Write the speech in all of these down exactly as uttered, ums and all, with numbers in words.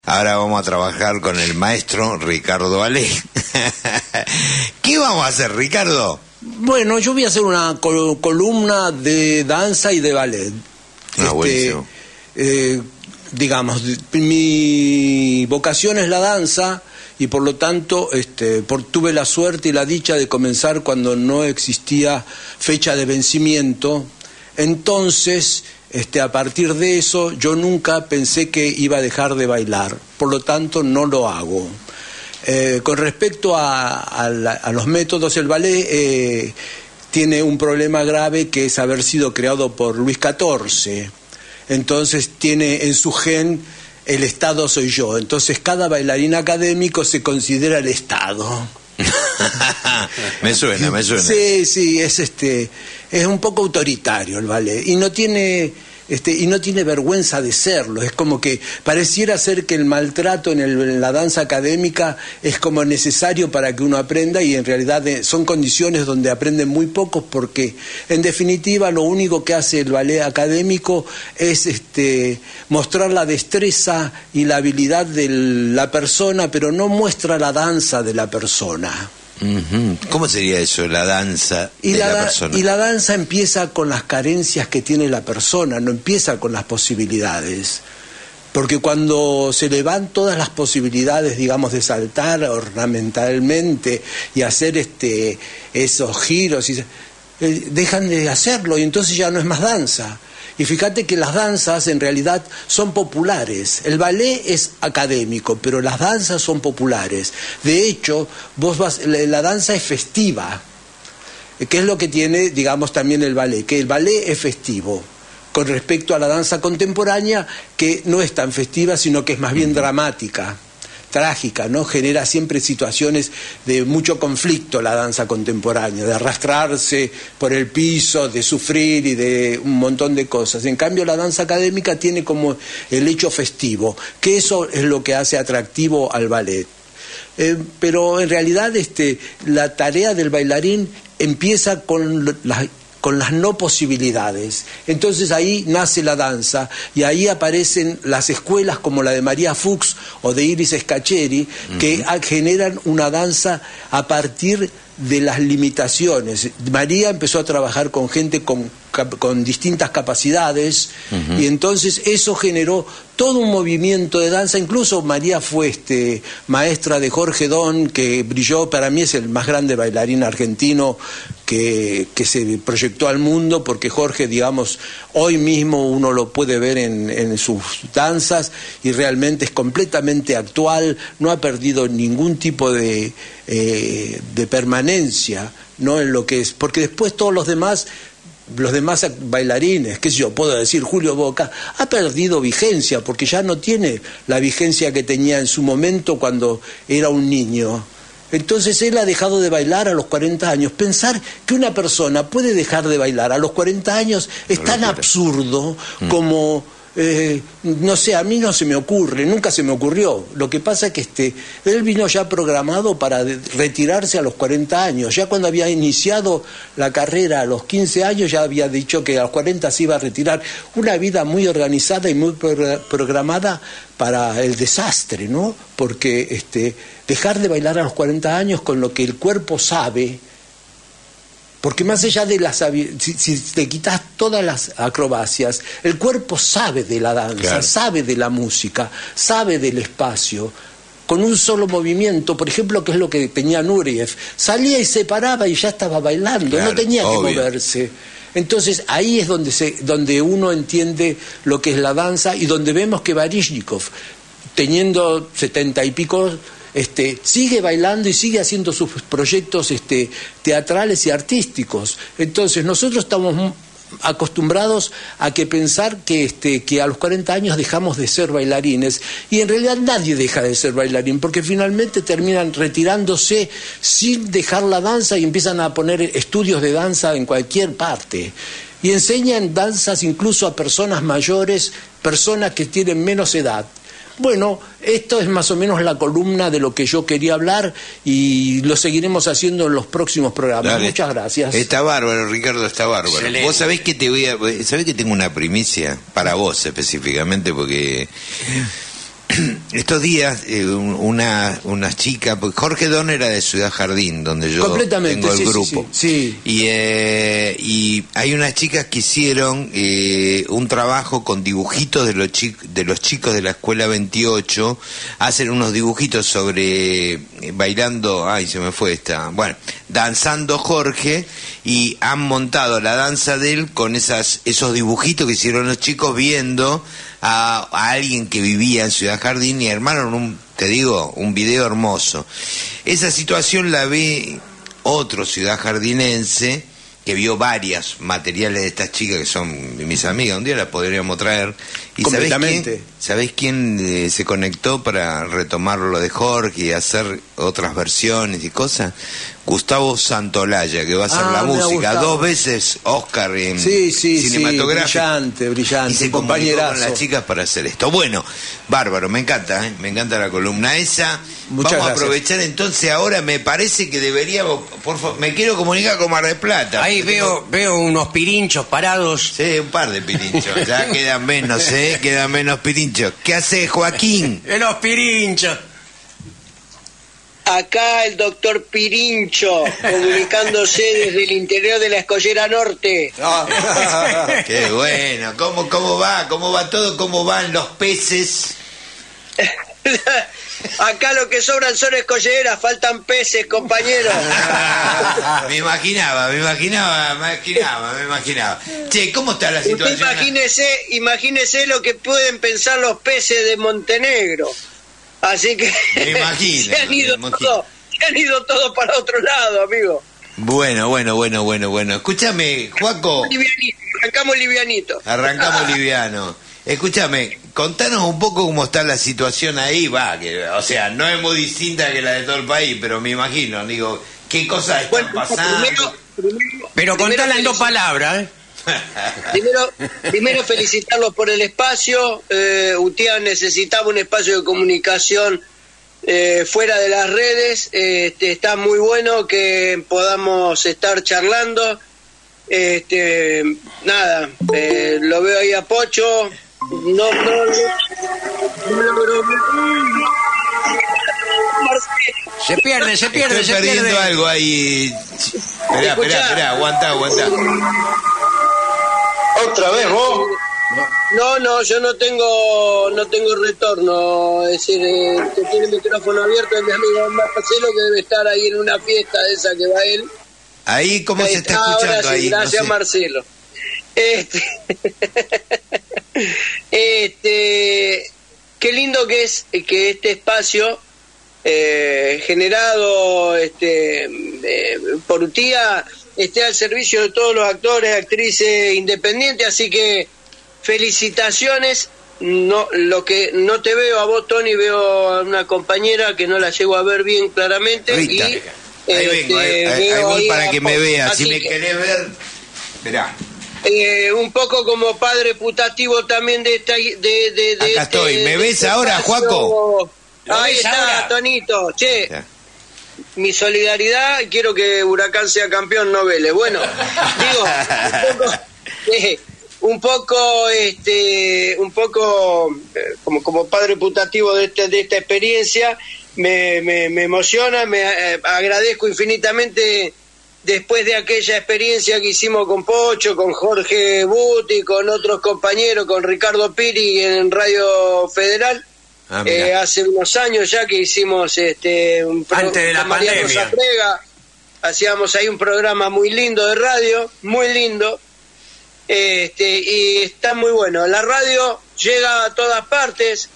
Ahora vamos a trabajar con el maestro Ricardo Ale. ¿Qué vamos a hacer, Ricardo? Bueno, yo voy a hacer una col columna de danza y de ballet. Ah, este, buenísimo. Eh, digamos, mi vocación es la danza y por lo tanto este, por, tuve la suerte y la dicha de comenzar cuando no existía fecha de vencimiento. Entonces, este, a partir de eso, yo nunca pensé que iba a dejar de bailar, por lo tanto no lo hago. Eh, con respecto a, a, la, a los métodos, el ballet eh, tiene un problema grave que es haber sido creado por Luis catorce. Entonces tiene en su gen el Estado soy yo. Entonces cada bailarín académico se considera el Estado. me suena, me suena. Sí, sí, es este, es un poco autoritario el ballet y no tiene, este, y no tiene vergüenza de serlo. Es como que pareciera ser que el maltrato en, el, en la danza académica es como necesario para que uno aprenda y en realidad son condiciones donde aprenden muy pocos porque en definitiva lo único que hace el ballet académico es este, mostrar la destreza y la habilidad de la persona, pero no muestra la danza de la persona. Uh-huh. ¿Cómo sería eso, la danza y de la, la persona? Y la danza empieza con las carencias que tiene la persona, no empieza con las posibilidades. Porque cuando se le van todas las posibilidades, digamos, de saltar ornamentalmente y hacer este, esos giros, y, eh, dejan de hacerlo y entonces ya no es más danza. Y fíjate que las danzas en realidad son populares. El ballet es académico, pero las danzas son populares. De hecho, vos vas, la danza es festiva, que es lo que tiene, digamos, también el ballet, que el ballet es festivo, con respecto a la danza contemporánea, que no es tan festiva, sino que es más bien dramática, trágica, ¿no? Genera siempre situaciones de mucho conflicto la danza contemporánea, de arrastrarse por el piso, de sufrir y de un montón de cosas. En cambio, la danza académica tiene como el hecho festivo, que eso es lo que hace atractivo al ballet. Eh, pero en realidad este, la tarea del bailarín empieza con las... con las no posibilidades. Entonces ahí nace la danza y ahí aparecen las escuelas como la de María Fuchs o de Iris Scaccheri, uh-huh, que generan una danza a partir de las limitaciones. María empezó a trabajar con gente con, con distintas capacidades, uh-huh, y entonces eso generó todo un movimiento de danza. Incluso María fue este, maestra de Jorge Don, que brilló, para mí es el más grande bailarín argentino que, que se proyectó al mundo, porque Jorge, digamos, hoy mismo uno lo puede ver en, en sus danzas y realmente es completamente actual, no ha perdido ningún tipo de, eh, de permanencia, ¿no? En lo que es, porque después todos los demás los demás bailarines, qué sé yo, puedo decir Julio Boca, ha perdido vigencia porque ya no tiene la vigencia que tenía en su momento cuando era un niño. Entonces él ha dejado de bailar a los cuarenta años. Pensar que una persona puede dejar de bailar a los cuarenta años es tan absurdo como... Eh, no sé, a mí no se me ocurre, nunca se me ocurrió. Lo que pasa es que este, él vino ya programado para de, retirarse a los cuarenta años. Ya cuando había iniciado la carrera a los quince años ya había dicho que a los cuarenta se iba a retirar. Una vida muy organizada y muy pro, programada para el desastre, ¿no? Porque este, dejar de bailar a los cuarenta años con lo que el cuerpo sabe. Porque más allá de las... Si, si te quitas todas las acrobacias, el cuerpo sabe de la danza, claro, sabe de la música, sabe del espacio. Con un solo movimiento, por ejemplo, que es lo que tenía Nureyev, salía y se paraba y ya estaba bailando, claro, no tenía obvio. que moverse. Entonces ahí es donde, se, donde uno entiende lo que es la danza y donde vemos que Baryshnikov, teniendo setenta y pico... Este, sigue bailando y sigue haciendo sus proyectos este, teatrales y artísticos. Entonces nosotros estamos acostumbrados a que pensar que, este, que a los cuarenta años dejamos de ser bailarines y en realidad nadie deja de ser bailarín porque finalmente terminan retirándose sin dejar la danza y empiezan a poner estudios de danza en cualquier parte y enseñan danzas incluso a personas mayores, personas que tienen menos edad. Bueno, esto es más o menos la columna de lo que yo quería hablar y lo seguiremos haciendo en los próximos programas. Dale. Muchas gracias. Está bárbaro, Ricardo, está bárbaro. Excelente. Vos sabés que te voy a, sabés que tengo una primicia para vos específicamente porque estos días eh, una unas chicas, porque Jorge Don era de Ciudad Jardín, donde yo tengo el sí, grupo, sí, sí. Y, eh, y hay unas chicas que hicieron eh, un trabajo con dibujitos de los, chi de los chicos de la Escuela veintiocho, hacen unos dibujitos sobre eh, bailando, ay se me fue esta, bueno, danzando Jorge, y han montado la danza de él con esas esos dibujitos que hicieron los chicos viendo A, a alguien que vivía en Ciudad Jardín, y armaron un, te digo, un video hermoso. Esa situación la ve otro ciudad jardinense que vio varias materiales de estas chicas que son mis amigas, un día las podríamos traer. ¿Y sabés quién, ¿sabés quién eh, se conectó para retomar lo de Jorge y hacer otras versiones y cosas? Gustavo Santolaya, que va a hacer ah, la música, dos veces Oscar en sí, sí, cinematográfico. Sí, brillante, brillante. Y se comunicó con las chicas para hacer esto. Bueno, bárbaro, me encanta, ¿eh? Me encanta la columna esa. Muchas Vamos gracias. a aprovechar entonces ahora, me parece que deberíamos, por favor, me quiero comunicar con Mar del Plata. Ahí veo, tengo... veo unos pirinchos parados. Sí, un par de pirinchos, ya quedan menos, ¿eh? Quedan menos pirinchos. ¿Qué hace Joaquín? Los pirinchos. Acá el doctor Pirincho, comunicándose desde el interior de la Escollera Norte. Qué bueno. ¿Cómo, cómo va? ¿Cómo va todo? ¿Cómo van los peces? Acá lo que sobran son escolleras, faltan peces, compañeros. Me imaginaba, me imaginaba, me imaginaba, me imaginaba. Che, ¿cómo está la situación? Usted imagínese, imagínese lo que pueden pensar los peces de Montenegro. Así que me imagino, se han ido todos, se han ido todos para otro lado, amigo. Bueno, bueno, bueno, bueno, bueno. Escúchame, Joaco. Livianito, arrancamos livianito. Arrancamos liviano. Escúchame, contanos un poco cómo está la situación ahí, va, que, o sea, no es muy distinta que la de todo el país, pero me imagino, digo, qué cosas están bueno, pasando. Primero, primero, pero contala en dos palabras, ¿eh? Primero, primero felicitarlos por el espacio. eh, U T I A necesitaba un espacio de comunicación eh, fuera de las redes. Este, está muy bueno que podamos estar charlando. Este, nada, eh, lo veo ahí a Pocho. No, no, no, se pierde, se pierde, Estoy se perdiendo pierde. algo ahí. Esperá, esperá, esperá, aguantá, aguantá. ¿Otra vez vos? No, no, yo no tengo no tengo retorno. Es decir, eh, que tiene el micrófono abierto es mi amigo Marcelo, que debe estar ahí en una fiesta de esa que va él. Ahí, ¿cómo ahí se está escuchando? Ahora sí, ahí? Gracias, no sé. Marcelo. Este, este, qué lindo que es que este espacio eh, generado este, eh, por U T I A esté al servicio de todos los actores, actrices independientes, así que felicitaciones. No, lo que no te veo a vos, Tony, veo a una compañera que no la llego a ver bien claramente. Rita. Y ahí este, vengo, ahí, ahí, ahí voy para que me veas. Si me que, querés ver, esperá. Eh, un poco como padre putativo también de esta de, de, de acá este, estoy, ¿me ves este ahora, espacio. Joaco? Ahí está, ahora? Tonito, che. Ya. Mi solidaridad, quiero que Huracán sea campeón, no Vélez. Bueno, digo, un poco, eh, un poco, este, un poco eh, como, como padre putativo de, este, de esta experiencia, me, me, me emociona, me eh, agradezco infinitamente después de aquella experiencia que hicimos con Pocho, con Jorge Buti, con otros compañeros, con Ricardo Piri en Radio Federal. Ah, eh, hace unos años ya que hicimos este un antes de la pandemia Prega, hacíamos ahí un programa muy lindo de radio, muy lindo, este y está muy bueno. La radio llega a todas partes,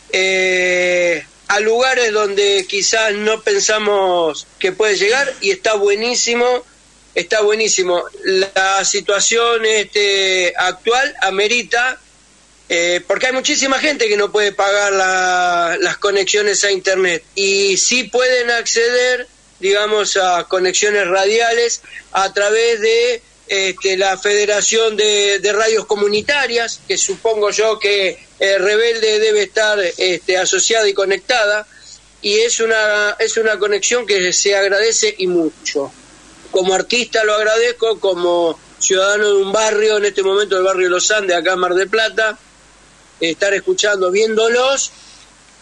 eh, a lugares donde quizás no pensamos que puede llegar, y está buenísimo, está buenísimo. La situación este actual amerita. Eh, porque hay muchísima gente que no puede pagar la, las conexiones a internet, y sí pueden acceder, digamos, a conexiones radiales a través de este, la Federación de, de Radios Comunitarias, que supongo yo que eh, Rebelde debe estar este, asociada y conectada, y es una es una conexión que se agradece y mucho. Como artista lo agradezco, como ciudadano de un barrio, en este momento el barrio Los Andes, acá en Mar del Plata, estar escuchando, viéndolos,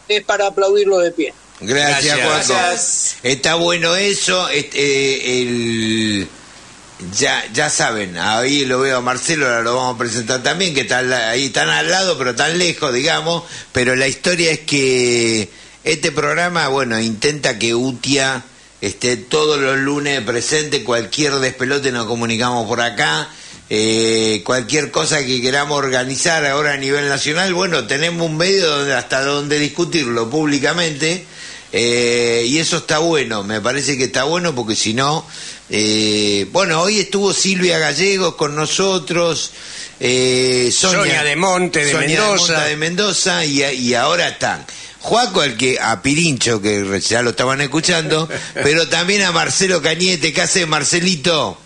es para aplaudirlo de pie. Gracias, Gracias. Juaco. Gracias. Está bueno eso. Este, eh, el, ya, ya saben, ahí lo veo a Marcelo, ahora lo vamos a presentar también, que está al- ahí tan al lado, pero tan lejos, digamos. Pero la historia es que este programa, bueno, intenta que UTIA esté todos los lunes presente. Cualquier despelote nos comunicamos por acá. Eh, cualquier cosa que queramos organizar ahora a nivel nacional, bueno, tenemos un medio donde, hasta donde discutirlo públicamente, eh, y eso está bueno, me parece que está bueno porque si no, eh, bueno, hoy estuvo Silvia Gallegos con nosotros, eh, Sonia, Sonia de Monte de Sonia Mendoza. Monta de Mendoza y, y ahora están Juaco, al que a Pirincho, que ya lo estaban escuchando, pero también a Marcelo Cañete. ¿Qué hace, Marcelito?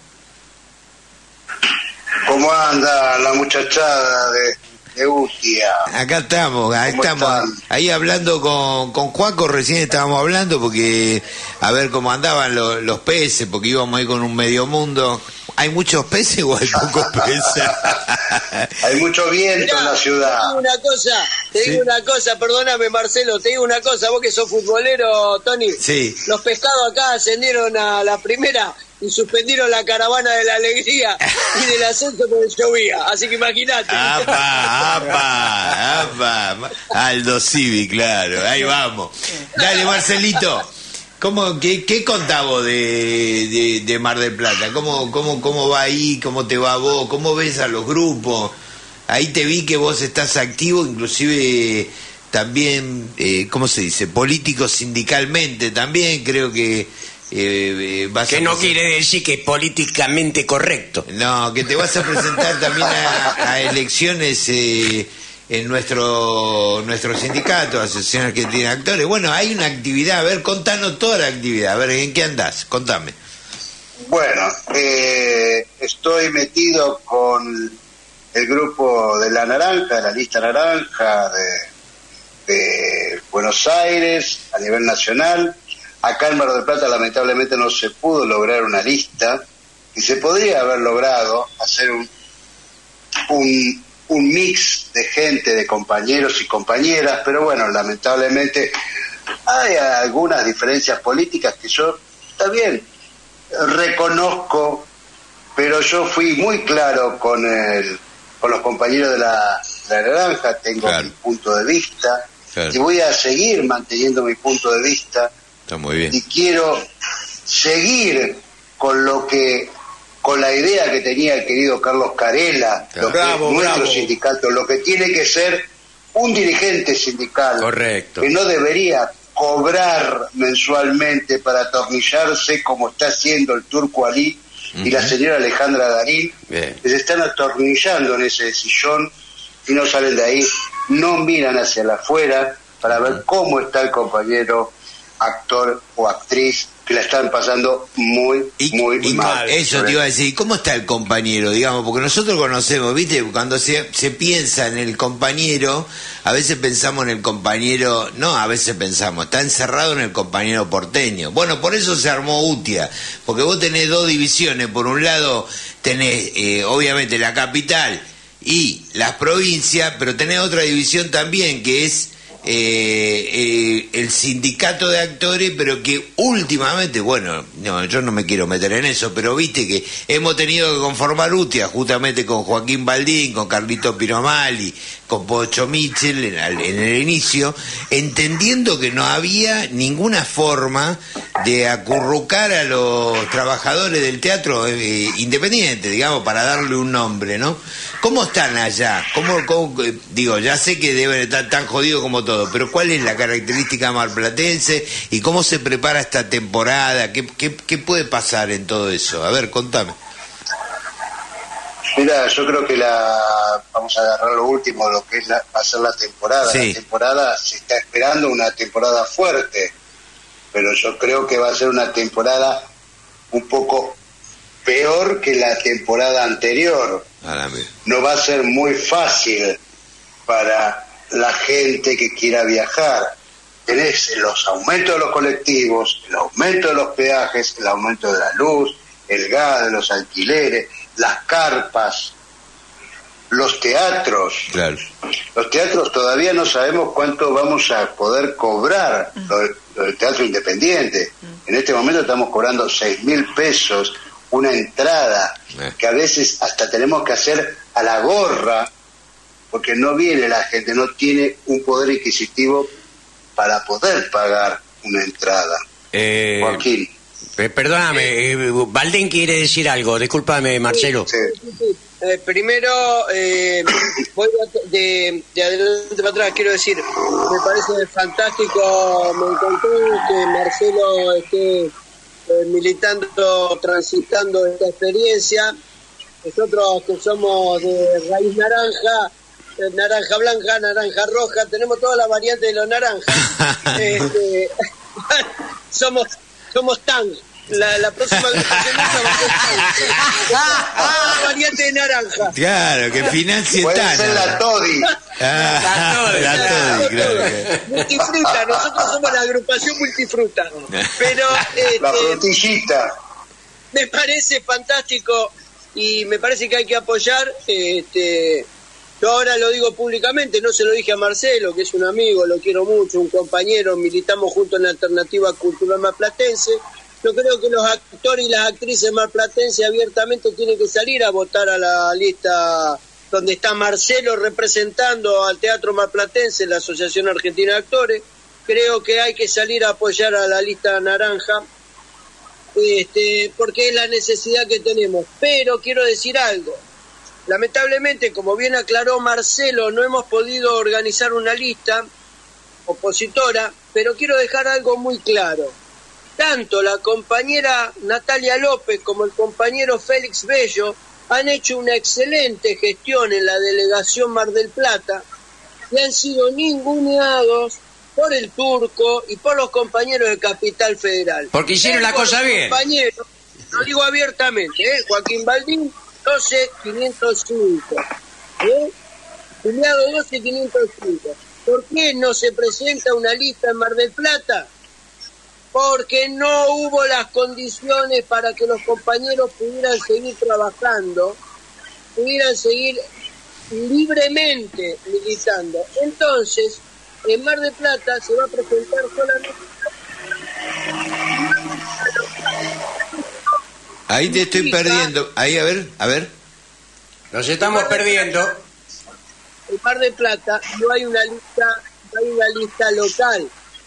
¿Cómo anda la muchachada de, de UTIA? Acá estamos, ahí ¿Cómo estamos, están? ahí hablando con, con Juaco, recién estábamos hablando porque a ver cómo andaban los, los peces, porque íbamos ahí con un medio mundo. ¿Hay muchos peces o hay pocos peces? Hay mucho viento en la Te ciudad. digo una cosa, te Sí. digo una cosa, perdóname Marcelo, te digo una cosa, vos que sos futbolero, Tony. Sí. Los pescados acá ascendieron a la primera y suspendieron la caravana de la alegría y del ascenso porque llovía, así que imagínate. ¡Apa, apa, apa! Aldo Civi, claro, ahí vamos. Dale, Marcelito, ¿cómo, qué, qué contás vos de, de, de Mar del Plata? ¿Cómo, cómo, ¿Cómo va ahí? ¿Cómo te va vos? ¿Cómo ves a los grupos? Ahí te vi que vos estás activo, inclusive también, eh, ¿cómo se dice? Político sindicalmente también, creo que... Eh, eh, vas Que a no presentar- quiere decir que es políticamente correcto. No, que te vas a presentar también a, a elecciones eh, en nuestro nuestro sindicato, Asociación Argentina de Actores. Bueno, hay una actividad, a ver, contanos toda la actividad, a ver, ¿en qué andás? Contame. Bueno, eh, estoy metido con el grupo de La Naranja, de la lista naranja de, de Buenos Aires a nivel nacional. Acá en Mar del Plata lamentablemente no se pudo lograr una lista y se podría haber logrado hacer un, un, un mix de gente, de compañeros y compañeras, pero bueno, lamentablemente hay algunas diferencias políticas que yo, está bien, reconozco, pero yo fui muy claro con el, con los compañeros de la, de la Naranja, tengo Claro. mi punto de vista Claro. y voy a seguir manteniendo mi punto de vista. Está muy bien. Y quiero seguir con lo que con la idea que tenía el querido Carlos Carela, Claro. lo que Bravo, es nuestro bravo. sindicato, lo que tiene que ser un dirigente sindical, Correcto. que no debería cobrar mensualmente para atornillarse como está haciendo el Turco Ali y la señora Alejandra Darín, Bien. que se están atornillando en ese sillón y no salen de ahí, no miran hacia la afuera para ver cómo está el compañero actor o actriz que la están pasando muy, Y- muy y mal. Eso te iba a decir, ¿cómo está el compañero? Digamos, porque nosotros conocemos, ¿viste? Cuando se, se piensa en el compañero, a veces pensamos en el compañero, no, a veces pensamos, está encerrado en el compañero porteño. Bueno, por eso se armó UTIA, porque vos tenés dos divisiones, por un lado tenés, eh, obviamente, la capital y las provincias, pero tenés otra división también, que es eh, eh, el sindicato de actores, pero que últimamente, bueno, no, yo no me quiero meter en eso, pero viste que hemos tenido que conformar UTIA justamente con Joaquín Baldín, con Carlito Piromali, con Pocho Michel en, el- en el inicio, entendiendo que no había ninguna forma de acurrucar a los trabajadores del teatro eh, independiente, digamos, para darle un nombre, ¿no? ¿Cómo están allá? ¿Cómo, cómo- eh, digo, ya sé que deben estar tan jodidos como todo, pero ¿cuál es la característica marplatense y cómo se prepara esta temporada? ¿Qué, qué, qué puede pasar en todo eso? A ver, contame. Mira, yo creo que la vamos a agarrar lo último, lo que es la, va a ser la temporada. Sí. La temporada se está esperando una temporada fuerte, pero yo creo que va a ser una temporada un poco peor que la temporada anterior. A la mierda. No va a ser muy fácil para la gente que quiera viajar. Tenés los aumentos de los colectivos, el aumento de los peajes, el aumento de la luz, el gas, de los alquileres, las carpas. los teatros. Claro. Los teatros todavía no sabemos cuánto vamos a poder cobrar, lo, lo del teatro independiente. En este momento estamos cobrando seis mil pesos una entrada, eh. que a veces hasta tenemos que hacer a la gorra, porque no viene la gente, no tiene un poder adquisitivo para poder pagar una entrada. Eh, Joaquín. eh, perdóname, eh, Valdén quiere decir algo, discúlpame, Marcelo. Sí. Sí, sí. Eh, primero, eh, voy a- de, de adelante para atrás, quiero decir, me parece fantástico, me encantó que Marcelo esté eh, militando, transitando esta experiencia. Nosotros que somos de raíz naranja, eh, naranja blanca, naranja roja, tenemos todas las variantes de los naranjas. Este, somos somos tan. La, la próxima agrupación nuestra va a ser tan. Todas las variantes de naranja. Claro, que financie Puede Tana. ser la Toddy. Ah, la Toddy, claro. Multifruta, nosotros somos la agrupación multifruta. Pero La este, frutillita. me parece fantástico y me parece que hay que apoyar. Este, yo ahora lo digo públicamente, no se lo dije a Marcelo, que es un amigo, lo quiero mucho, un compañero, militamos juntos en la Alternativa Cultural Marplatense. Yo creo que los actores y las actrices marplatenses abiertamente tienen que salir a votar a la lista donde está Marcelo representando al Teatro Marplatense, la Asociación Argentina de Actores. Creo que hay que salir a apoyar a la lista naranja, este, porque es la necesidad que tenemos. Pero quiero decir algo. Lamentablemente, como bien aclaró Marcelo, no hemos podido organizar una lista opositora, pero quiero dejar algo muy claro. Tanto la compañera Natalia López como el compañero Félix Bello han hecho una excelente gestión en la delegación Mar del Plata y han sido ninguneados por el Turco y por los compañeros de Capital Federal. Porque hicieron la Por cosa los bien. Compañeros, lo digo abiertamente, ¿eh? Joaquín Baldín, doce mil quinientos cinco. ¿eh? Juliado doce mil quinientos cinco. ¿Por qué no se presenta una lista en Mar del Plata? Porque no hubo las condiciones para que los compañeros pudieran seguir trabajando, pudieran seguir libremente militando. Entonces, en Mar del Plata se va a presentar solamente... Ahí te estoy perdiendo. Ahí, a ver, a ver. Nos estamos perdiendo. En Mar del Plata no hay una lista, no hay una lista local.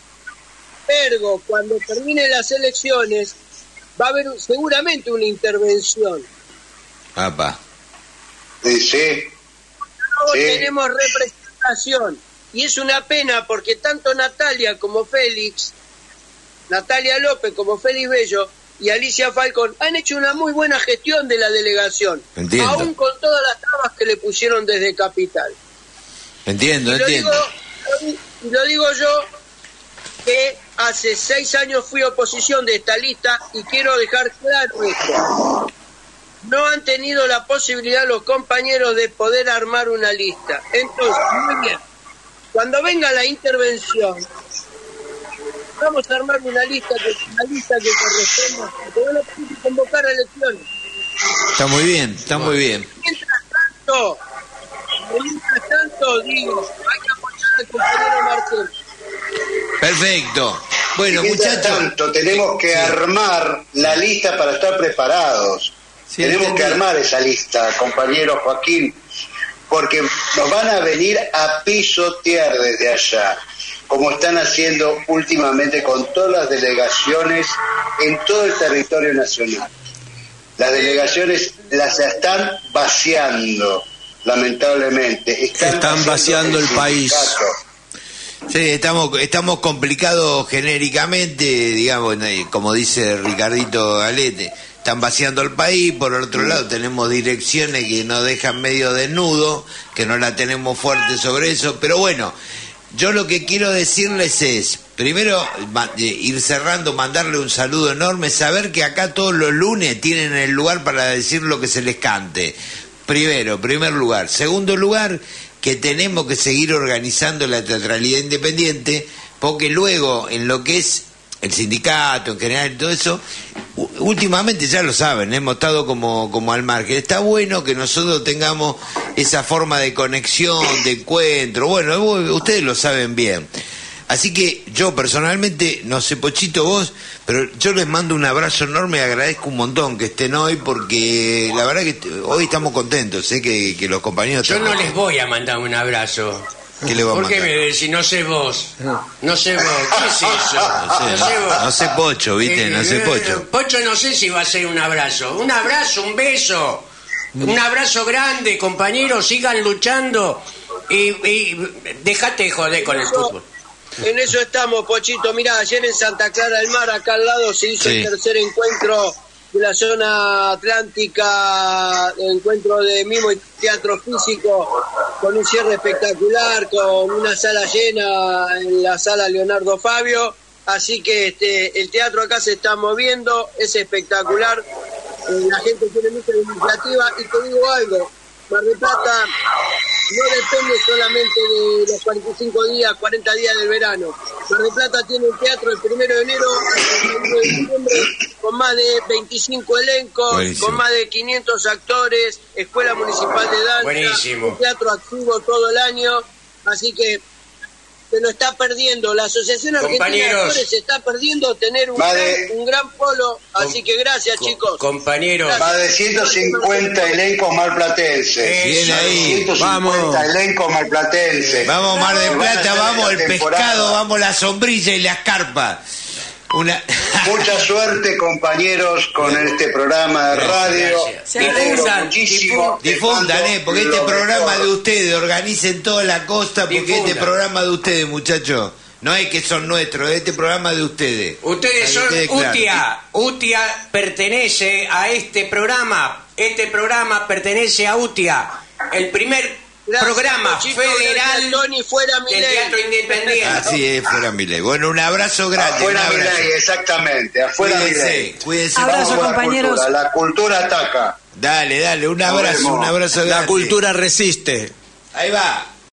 Ergo, cuando terminen las elecciones, va a haber un- seguramente una intervención. Apa. Sí, sí. No Sí. tenemos representación. Y es una pena porque tanto Natalia como Félix, Natalia López como Félix Bello y Alicia Falcón han hecho una muy buena gestión de la delegación. Entiendo. Aún con todas las trabas que le pusieron desde Capital. Entiendo, Y lo entiendo. digo, y lo digo yo, que hace seis años fui oposición de esta lista y quiero dejar claro esto. No han tenido la posibilidad los compañeros de poder armar una lista. Entonces, muy bien, cuando venga la intervención, vamos a armar una lista que, una lista que corresponda, porque van a tener que convocar a elecciones. Está muy bien, está muy bien. Mientras tanto, mientras tanto, digo, hay que apoyar al compañero Marcelo. Perfecto. Bueno, Y mientras muchachos. tanto, tenemos que Sí. armar la lista para estar preparados. Sí, tenemos entendí. que armar esa lista, compañero Joaquín, porque nos van a venir a pisotear desde allá, como están haciendo últimamente con todas las delegaciones en todo el territorio nacional. Las delegaciones las están vaciando, lamentablemente. Están haciendo vaciando el país. sindicato. Sí, estamos, estamos complicados genéricamente, digamos, eh, como dice Ricardito Galete, están vaciando el país. Por otro lado tenemos direcciones que nos dejan medio desnudo, que no la tenemos fuerte sobre eso, pero bueno, yo lo que quiero decirles es, primero, ma- eh, ir cerrando, mandarle un saludo enorme, saber que acá todos los lunes tienen el lugar para decir lo que se les cante. Primero, primer lugar. Segundo lugar, que tenemos que seguir organizando la teatralidad independiente, porque luego, en lo que es el sindicato, en general, todo eso, últimamente ya lo saben, hemos estado como, como al margen. Está bueno que nosotros tengamos esa forma de conexión, de encuentro. Bueno, ustedes lo saben bien. Así que yo personalmente, no sé, Pochito, vos, pero yo les mando un abrazo enorme y agradezco un montón que estén hoy, porque la verdad que hoy estamos contentos, sé que, que los compañeros... Yo no les voy a mandar un abrazo. ¿Qué le va a ¿Por qué mandar? me decís, no sé vos? No sé vos, ¿qué es eso? No sé, No sé vos. no sé Pocho, ¿viste? No sé Pocho. Pocho no sé si va a ser un abrazo. Un abrazo, un beso. Un abrazo grande, compañeros, sigan luchando y, y dejate de joder con el fútbol. En eso estamos, Pochito. Mirá, ayer en Santa Clara del Mar, acá al lado, se hizo Sí. el tercer encuentro de la zona atlántica, el encuentro de mimo y teatro físico, con un cierre espectacular, con una sala llena en la sala Leonardo Fabio. Así que este, el teatro acá se está moviendo, es espectacular. Eh, la gente tiene mucha iniciativa y te digo algo, Mar del Plata no depende solamente de los cuarenta y cinco días, cuarenta días del verano. Mar del Plata tiene un teatro el primero de enero hasta el uno de diciembre con más de veinticinco elencos, Buenísimo. con más de quinientos actores, escuela municipal de danza, Buenísimo. un teatro activo todo el año, así que se lo está perdiendo. La Asociación Argentina de Compañeros. Actores se está perdiendo tener un, Va gran, de- un gran polo, así que gracias, Co- chicos. Compañeros, Gracias. Más de ciento cincuenta elencos marplatenses. Bien ahí. ciento cincuenta Vamos. elencos marplatenses. Vamos Mar del Van a Plata, hacer vamos el esta temporada. pescado, vamos la sombrilla y las carpas. Una... Mucha suerte, compañeros, con este programa de radio. gracias. Me alegro Difundan, muchísimo. Difundan, eh, porque este Lo programa mejor. de ustedes, organicen toda la costa, porque Difundan. este programa de ustedes, muchachos, no es que son nuestros, este programa de ustedes. ustedes Para que son quede claro. UTIA. UTIA pertenece a este programa. Este programa pertenece a UTIA. El primer Gracias, programa Pochito, federal gracias, Tony, fuera del Milei. Teatro Independiente. Así es, fuera Milei. Bueno, un abrazo grande. Afuera un abrazo. Milei, exactamente. Afuera Milei. Cuídense, cuídense. Abrazo, Vamos con la compañeros. cultura. La cultura ataca. Dale, dale, un abrazo, vemos. un abrazo grande. La cultura resiste. Ahí va.